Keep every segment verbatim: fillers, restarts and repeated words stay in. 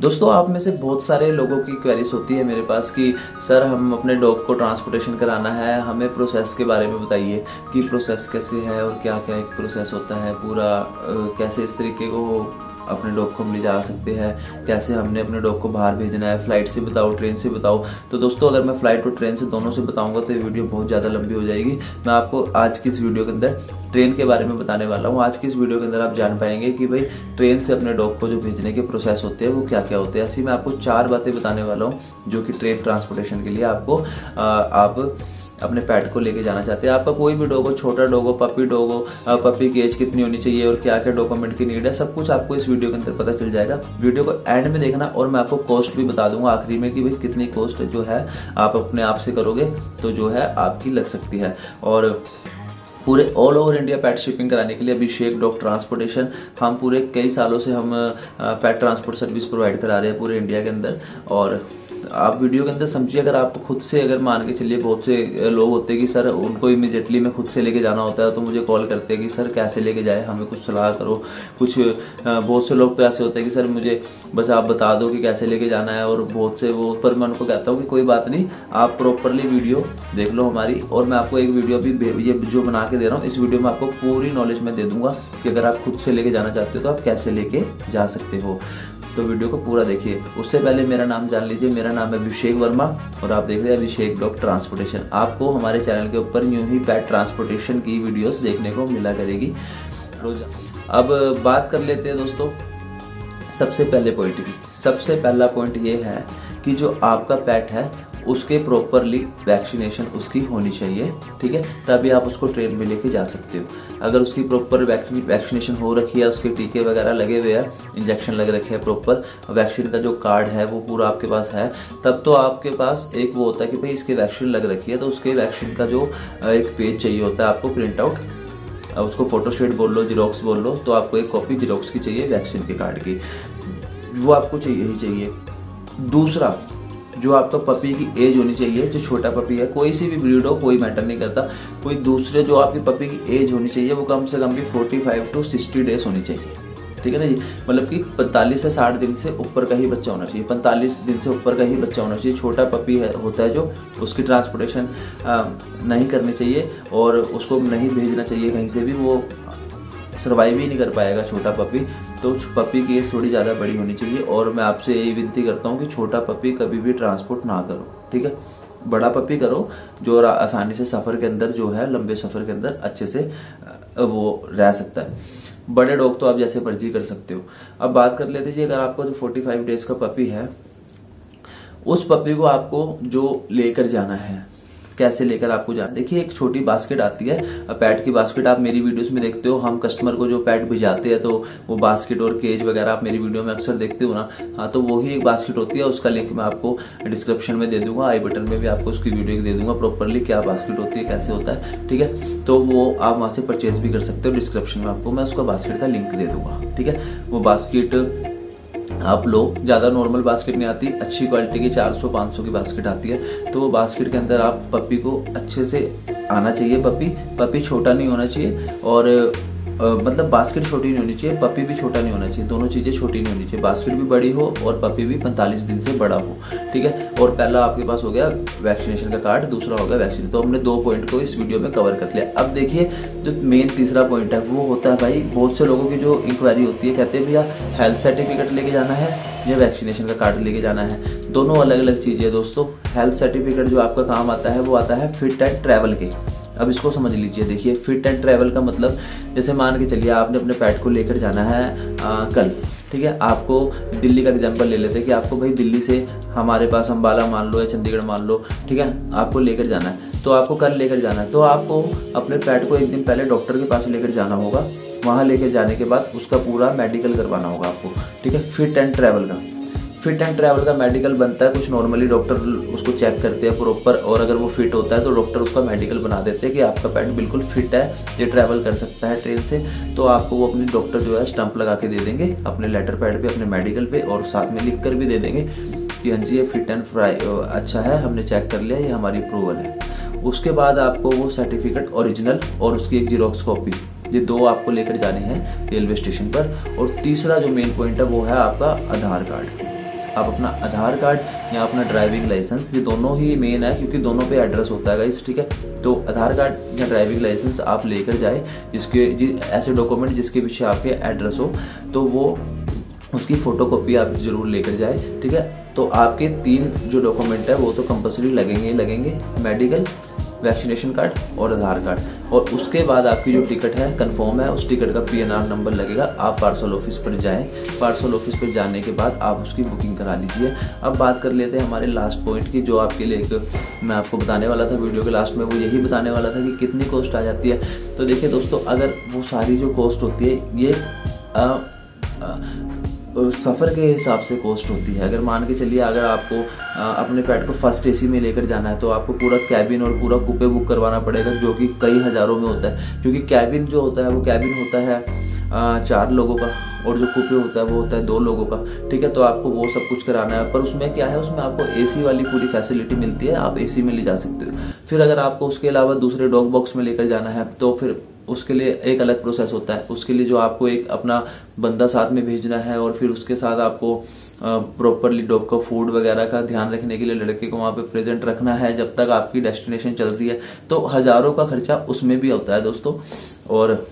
दोस्तों, आप में से बहुत सारे लोगों की क्वेरीज होती है मेरे पास कि सर हम अपने डॉग को ट्रांसपोर्टेशन कराना है, हमें प्रोसेस के बारे में बताइए कि प्रोसेस कैसे है और क्या क्या एक प्रोसेस होता है पूरा, कैसे इस तरीके को अपने डॉग को हम ले जा सकते हैं, कैसे हमने अपने डॉग को बाहर भेजना है, फ्लाइट से बताओ, ट्रेन से बताओ। तो दोस्तों, अगर मैं फ्लाइट और ट्रेन से दोनों से बताऊंगा तो ये वीडियो बहुत ज़्यादा लंबी हो जाएगी। मैं आपको आज की इस वीडियो के अंदर ट्रेन के बारे में बताने वाला हूँ। आज की इस वीडियो के अंदर आप जान पाएंगे कि भाई ट्रेन से अपने डॉग को जो भेजने के प्रोसेस होते हैं वो क्या क्या होते हैं। ऐसी मैं आपको चार बातें बताने वाला हूँ जो कि ट्रेन ट्रांसपोर्टेशन के लिए आपको आ, आप अपने पेट को लेके जाना चाहते हैं। आपका कोई भी डॉग हो, छोटा डॉग हो, पपी डॉग हो, पपी की एज कितनी होनी चाहिए और क्या क्या डॉक्यूमेंट की नीड है, सब कुछ आपको इस वीडियो के अंदर पता चल जाएगा। वीडियो को एंड में देखना और मैं आपको कॉस्ट भी बता दूंगा आखिरी में कि भाई कितनी कॉस्ट जो है आप अपने आप से करोगे तो जो है आपकी लग सकती है। और पूरे all over India pet shipping कराने के लिए अभिषेक डॉग ट्रांसपोर्टेशन हम पूरे कई सालों से हम पेट ट्रांसपोर्ट सर्विस प्रोवाइड करा रहे हैं पूरे इंडिया के अंदर। और आप वीडियो के अंदर समझिए, अगर आप खुद से अगर मान के चलिए, बहुत से लोग होते हैं कि सर उनको इमीडिएटली में खुद से लेके जाना होता है तो मुझे कॉल करते हैं कि सर कैसे लेके जाए, हमें कुछ सलाह करो। कुछ बहुत से लोग तो ऐसे होते हैं कि सर मुझे बस आप बता दो कि कैसे लेके जाना है, और बहुत से वो पर मैं उनको कहता हूँ कि कोई बात नहीं, आप प्रॉपरली वीडियो देख लो हमारी, और मैं आपको एक वीडियो भी ये जो बना के दे रहा हूँ इस वीडियो में आपको पूरी नॉलेज मैं दे दूंगा कि अगर आप खुद से लेके जाना चाहते हो तो आप कैसे लेके जा सकते हो। तो वीडियो को पूरा देखिए। उससे पहले मेरा नाम जान लीजिए, मेरा नाम है अभिषेक वर्मा और आप देख रहे हैं अभिषेक डॉग ट्रांसपोर्टेशन। आपको हमारे चैनल के ऊपर यूं ही पेट ट्रांसपोर्टेशन की वीडियोस देखने को मिला करेगी रोज। अब बात कर लेते हैं दोस्तों सबसे पहले पॉइंट की। सबसे पहला पॉइंट ये है कि जो आपका पेट है उसके प्रॉपरली वैक्सीनेशन उसकी होनी चाहिए, ठीक है, तभी आप उसको ट्रेन में लेके जा सकते हो। अगर उसकी प्रॉपर वैक्सीनेशन हो रखी है, उसके टीके वगैरह लगे हुए हैं, इंजेक्शन लग रखे हैं, प्रॉपर वैक्सीन का जो कार्ड है वो पूरा आपके पास है, तब तो आपके पास एक वो होता है कि भाई इसके वैक्सीन लग रखी है, तो उसके वैक्सीन का जो एक पेज चाहिए होता है आपको प्रिंट आउट, उसको फोटोस्टेट बोल लो, जीरोक्स बोल लो, तो आपको एक कॉपी जीरोक्स की चाहिए वैक्सीन के कार्ड की, वो आपको चाहिए ही चाहिए। दूसरा, जो आपका पपी की एज होनी चाहिए, जो छोटा पपी है, कोई सी भी ब्रीड हो कोई मैटर नहीं करता, कोई दूसरे जो आपकी पपी की एज होनी चाहिए वो कम से कम भी पैंतालीस टू साठ डेज होनी चाहिए, ठीक है ना जी। मतलब कि पैंतालीस से साठ दिन से ऊपर का ही बच्चा होना चाहिए, पैंतालीस दिन से ऊपर का ही बच्चा होना चाहिए। छोटा पपी है होता है जो, उसकी ट्रांसपोर्टेशन नहीं करनी चाहिए और उसको नहीं भेजना चाहिए कहीं से भी, वो सर्वाइव ही नहीं कर पाएगा छोटा पपी। तो पपी की एज थोड़ी ज़्यादा बड़ी होनी चाहिए और मैं आपसे यही विनती करता हूँ कि छोटा पपी कभी भी ट्रांसपोर्ट ना करो, ठीक है। बड़ा पपी करो जो आसानी से सफ़र के अंदर जो है, लंबे सफ़र के अंदर अच्छे से वो रह सकता है। बड़े डॉग तो आप जैसे मर्जी कर सकते हो। अब बात कर लेते जी, अगर आपको जो पैंतालीस डेज का पपी है, उस पपी को आपको जो लेकर जाना है, कैसे लेकर आपको जाना। देखिए, एक छोटी बास्केट आती है, पैट की बास्केट, आप मेरी वीडियोस में देखते हो, हम कस्टमर को जो पैट भिजाते हैं तो वो बास्केट और केज वगैरह आप मेरी वीडियो में अक्सर देखते हो ना, हाँ, तो वही एक बास्केट होती है। उसका लिंक मैं आपको डिस्क्रिप्शन में दे दूंगा, आई बटन में भी आपको उसकी वीडियो दे दूंगा प्रॉपरली क्या बास्केट होती है, कैसे होता है, ठीक है। तो वो आप वहाँ से परचेज भी कर सकते हो, डिस्क्रिप्शन में आपको मैं उसका बास्केट का लिंक दे दूंगा, ठीक है। वो बास्केट आप लो, ज़्यादा नॉर्मल बास्केट नहीं आती, अच्छी क्वालिटी की चार सौ पाँच सौ की बास्केट आती है। तो वो बास्केट के अंदर आप पपी को अच्छे से आना चाहिए, पपी पपी छोटा नहीं होना चाहिए और आ, मतलब बास्केट छोटी नहीं होनी चाहिए, पपी भी छोटा नहीं होना चाहिए, दोनों चीज़ें छोटी नहीं होनी चाहिए, बास्केट भी बड़ी हो और पपी भी पैंतालीस दिन से बड़ा हो, ठीक है। और पहला आपके पास हो गया वैक्सीनेशन का कार्ड, दूसरा हो गया वैक्सीन। तो हमने दो पॉइंट को इस वीडियो में कवर कर लिया। अब देखिए, जो मेन तीसरा पॉइंट है वो होता है, भाई बहुत से लोगों की जो इंक्वायरी होती है, कहते हैं भैया हेल्थ सर्टिफिकेट लेके जाना है या वैक्सीनेशन का कार्ड लेके जाना है। दोनों अलग अलग चीज़ें दोस्तों। हेल्थ सर्टिफिकेट जो आपका काम आता है वो आता है फिट एंड ट्रैवल के। अब इसको समझ लीजिए। देखिए, फिट एंड ट्रैवल का मतलब, जैसे मान के चलिए आपने अपने पेट को लेकर जाना है आ, कल, ठीक है। आपको दिल्ली का एग्जांपल ले लेते हैं कि आपको भाई दिल्ली से हमारे पास अम्बाला मान लो या चंडीगढ़ मान लो, ठीक है, आपको लेकर जाना है, तो आपको कल लेकर जाना है, तो आपको अपने पेट को एक दिन पहले डॉक्टर के पास लेकर जाना होगा। वहाँ लेकर जाने के बाद उसका पूरा मेडिकल करवाना होगा आपको, ठीक है। फिट एंड ट्रैवल का फिट एंड ट्रैवल का मेडिकल बनता है, कुछ नॉर्मली डॉक्टर उसको चेक करते हैं प्रॉपर, और अगर वो फिट होता है तो डॉक्टर उसका मेडिकल बना देते हैं कि आपका पेट बिल्कुल फिट है, ये ट्रैवल कर सकता है ट्रेन से। तो आपको वो अपनी डॉक्टर जो है स्टंप लगा के दे देंगे अपने लेटर पैड पे, अपने मेडिकल पे, और साथ में लिख कर भी दे देंगे कि हाँ जी ये फिट एंड फ्राई अच्छा है, हमने चेक कर लिया, ये हमारी अप्रूवल है। उसके बाद आपको वो सर्टिफिकेट ओरिजिनल और उसकी एक जीरोक्स कॉपी, ये दो आपको लेकर जाने हैं रेलवे स्टेशन पर। और तीसरा जो मेन पॉइंट है वो है आपका आधार कार्ड। आप अपना आधार कार्ड या अपना ड्राइविंग लाइसेंस, ये दोनों ही मेन है क्योंकि दोनों पे एड्रेस होता है गाइस, ठीक है। तो आधार कार्ड या ड्राइविंग लाइसेंस आप लेकर जाए, जिसके जि, ऐसे डॉक्यूमेंट जिसके पीछे आपके एड्रेस हो, तो वो उसकी फ़ोटोकॉपी आप ज़रूर लेकर जाए, ठीक है। तो आपके तीन जो डॉक्यूमेंट है वो तो कंपलसरी लगेंगे लगेंगे मेडिकल, वैक्सीनेशन कार्ड और आधार कार्ड। और उसके बाद आपकी जो टिकट है कंफर्म है, उस टिकट का पीएनआर नंबर लगेगा। आप पार्सल ऑफिस पर जाएं, पार्सल ऑफिस पर जाने के बाद आप उसकी बुकिंग करा लीजिए। अब बात कर लेते हैं हमारे लास्ट पॉइंट की, जो आपके लिए एक मैं आपको बताने वाला था वीडियो के लास्ट में, वो यही बताने वाला था कि कितनी कॉस्ट आ जाती है। तो देखिए दोस्तों, अगर वो सारी जो कॉस्ट होती है ये आ, आ, सफ़र के हिसाब से कॉस्ट होती है। अगर मान के चलिए अगर आपको आ, अपने पेट को फर्स्ट एसी में लेकर जाना है तो आपको पूरा कैबिन और पूरा कूपे बुक करवाना पड़ेगा, जो कि कई हज़ारों में होता है। क्योंकि कैबिन जो होता है वो कैबिन होता है आ, चार लोगों का, और जो कूपे होता है वो होता है दो लोगों का, ठीक है। तो आपको वो सब कुछ कराना है, पर उसमें क्या है, उसमें आपको एसी वाली पूरी फैसिलिटी मिलती है, आप एसी में ले जा सकते हो। फिर अगर आपको उसके अलावा दूसरे डॉग बॉक्स में लेकर जाना है तो फिर उसके लिए एक अलग प्रोसेस होता है। उसके लिए जो आपको एक अपना बंदा साथ में भेजना है, और फिर उसके साथ आपको प्रॉपरली डॉग का फूड वगैरह का ध्यान रखने के लिए लड़के को वहाँ पे प्रेजेंट रखना है जब तक आपकी डेस्टिनेशन चल रही है। तो हज़ारों का खर्चा उसमें भी होता है दोस्तों। और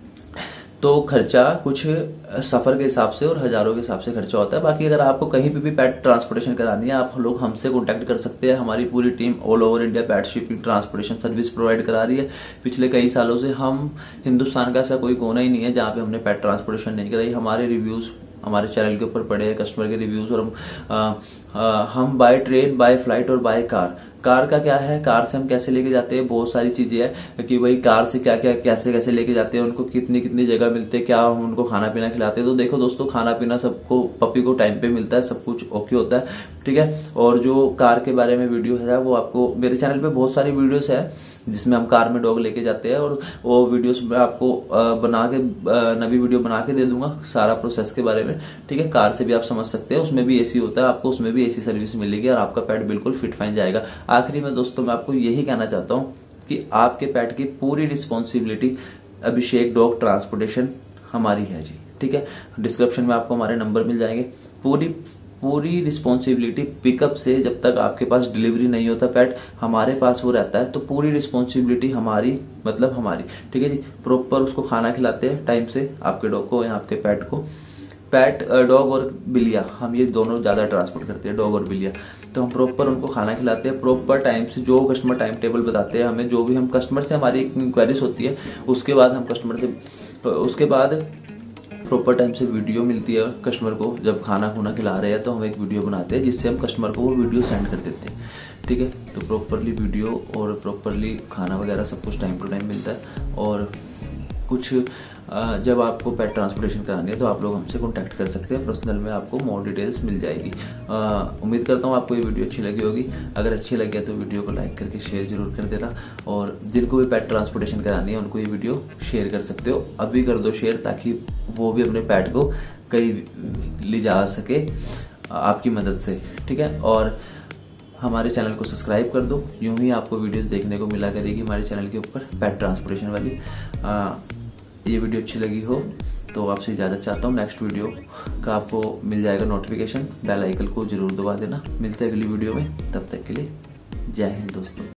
तो खर्चा कुछ सफ़र के हिसाब से और हज़ारों के हिसाब से खर्चा होता है। बाकी अगर आपको कहीं पे भी पेट ट्रांसपोर्टेशन करानी है, आप लोग हमसे कांटेक्ट कर सकते हैं। हमारी पूरी team all over India pet shipping transportation service provide करा रही है। पिछले कई सालों से हम हिंदुस्तान का ऐसा कोई कोना ही नहीं है जहाँ पे हमने पेट ट्रांसपोर्टेशन नहीं कराई। हमारे रिव्यूज़ हमारे चैनल के ऊपर पड़े हैं, कस्टमर के रिव्यूज़। और हम आ, आ, हम बाय ट्रेन, बाय फ्लाइट और बाय कार। कार का क्या है, कार से हम कैसे लेके जाते हैं, बहुत सारी चीजें हैं कि भाई कार से क्या क्या कैसे कैसे लेके जाते हैं, उनको कितनी कितनी जगह मिलते हैं, क्या हम उनको खाना पीना खिलाते हैं। तो देखो दोस्तों, खाना पीना सबको पपी को टाइम पे मिलता है, सब कुछ ओके होता है, ठीक है। और जो कार के बारे में वीडियो है वो आपको मेरे चैनल पे बहुत सारी वीडियोस है जिसमें हम कार में डॉग लेके जाते हैं, और वो वीडियोस मैं आपको बना के नवी वीडियो बना के दे दूंगा सारा प्रोसेस के बारे में, ठीक है। कार से भी आप समझ सकते हैं, उसमें भी एसी होता है, आपको उसमें भी एसी सर्विस मिलेगी और आपका पेट बिल्कुल फिट फाइन जाएगा। आखिरी में दोस्तों मैं आपको यही कहना चाहता हूँ कि आपके पेट की पूरी रिस्पॉन्सिबिलिटी अभिषेक डॉग ट्रांसपोर्टेशन हमारी है जी, ठीक है। डिस्क्रिप्शन में आपको हमारे नंबर मिल जाएंगे। पूरी पूरी रिस्पॉन्सिबिलिटी पिकअप से जब तक आपके पास डिलीवरी नहीं होता पेट, हमारे पास वो रहता है। तो पूरी रिस्पॉन्सिबिलिटी हमारी, मतलब हमारी, ठीक है जी। प्रॉपर उसको खाना खिलाते हैं टाइम से, आपके डॉग को या आपके पेट को। पेट, डॉग और बिल्लियाँ, हम ये दोनों ज़्यादा ट्रांसपोर्ट करते हैं, डॉग और बिल्लियाँ। तो हम प्रॉपर उनको खाना खिलाते हैं प्रॉपर टाइम से, जो कस्टमर टाइम टेबल बताते हैं हमें, जो भी हम कस्टमर से हमारी इंक्वायरीज होती है, उसके बाद हम कस्टमर से उसके बाद प्रॉपर टाइम से वीडियो मिलती है कस्टमर को। जब खाना खुना खिला रहे हैं तो हम एक वीडियो बनाते हैं जिससे हम कस्टमर को वो वीडियो सेंड कर देते हैं, ठीक है। तो प्रॉपरली वीडियो और प्रॉपरली खाना वगैरह सब कुछ टाइम टू टाइम मिलता है। और कुछ जब आपको पेट ट्रांसपोर्टेशन करानी है तो आप लोग हमसे कांटेक्ट कर सकते हैं, पर्सनल में आपको मोर डिटेल्स मिल जाएगी। उम्मीद करता हूँ आपको ये वीडियो अच्छी लगी होगी। अगर अच्छी लगी है तो वीडियो को लाइक करके शेयर जरूर कर देना, और जिनको भी पेट ट्रांसपोर्टेशन करानी है उनको ये वीडियो शेयर कर सकते हो, अभी कर दो शेयर, ताकि वो भी अपने पेट को कहीं ले जा सके आपकी मदद से, ठीक है। और हमारे चैनल को सब्सक्राइब कर दो, यूं ही आपको वीडियोस देखने को मिला करेगी हमारे चैनल के ऊपर पेट ट्रांसपोर्टेशन वाली। आ, ये वीडियो अच्छी लगी हो तो आपसे इजाज़त चाहता हूँ। नेक्स्ट वीडियो का आपको मिल जाएगा नोटिफिकेशन, बेल आइकन को जरूर दबा देना। मिलते हैं अगली वीडियो में, तब तक के लिए जय हिंद दोस्तों।